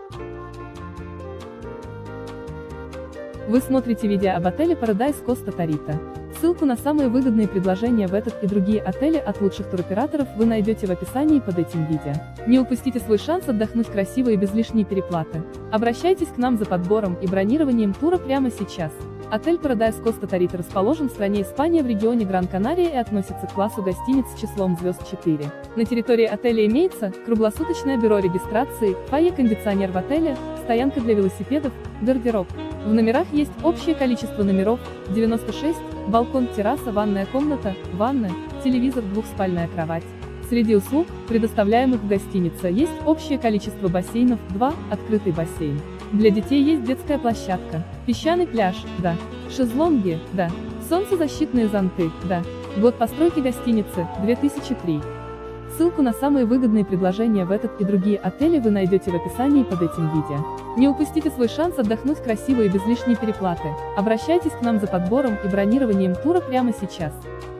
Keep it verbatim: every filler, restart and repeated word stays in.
Вы смотрите видео об отеле Paradise Costa Tarita. Ссылку на самые выгодные предложения в этот и другие отели от лучших туроператоров вы найдете в описании под этим видео. Не упустите свой шанс отдохнуть красиво и без лишней переплаты. Обращайтесь к нам за подбором и бронированием тура прямо сейчас. Отель Paradise Costa Tarita расположен в стране Испания в регионе Гран-Канария и относится к классу гостиниц с числом звезд четыре. На территории отеля имеется круглосуточное бюро регистрации, фойе, кондиционер в отеле, стоянка для велосипедов, гардероб. В номерах есть общее количество номеров – девяносто шесть, балкон, терраса, ванная комната, ванна, телевизор, двухспальная кровать. Среди услуг, предоставляемых в гостинице, есть общее количество бассейнов – два, открытый бассейн. Для детей есть детская площадка, песчаный пляж, да, шезлонги, да, солнцезащитные зонты, да. Год постройки гостиницы – две тысячи третий. Ссылку на самые выгодные предложения в этот и другие отели вы найдете в описании под этим видео. Не упустите свой шанс отдохнуть красиво и без лишней переплаты. Обращайтесь к нам за подбором и бронированием тура прямо сейчас.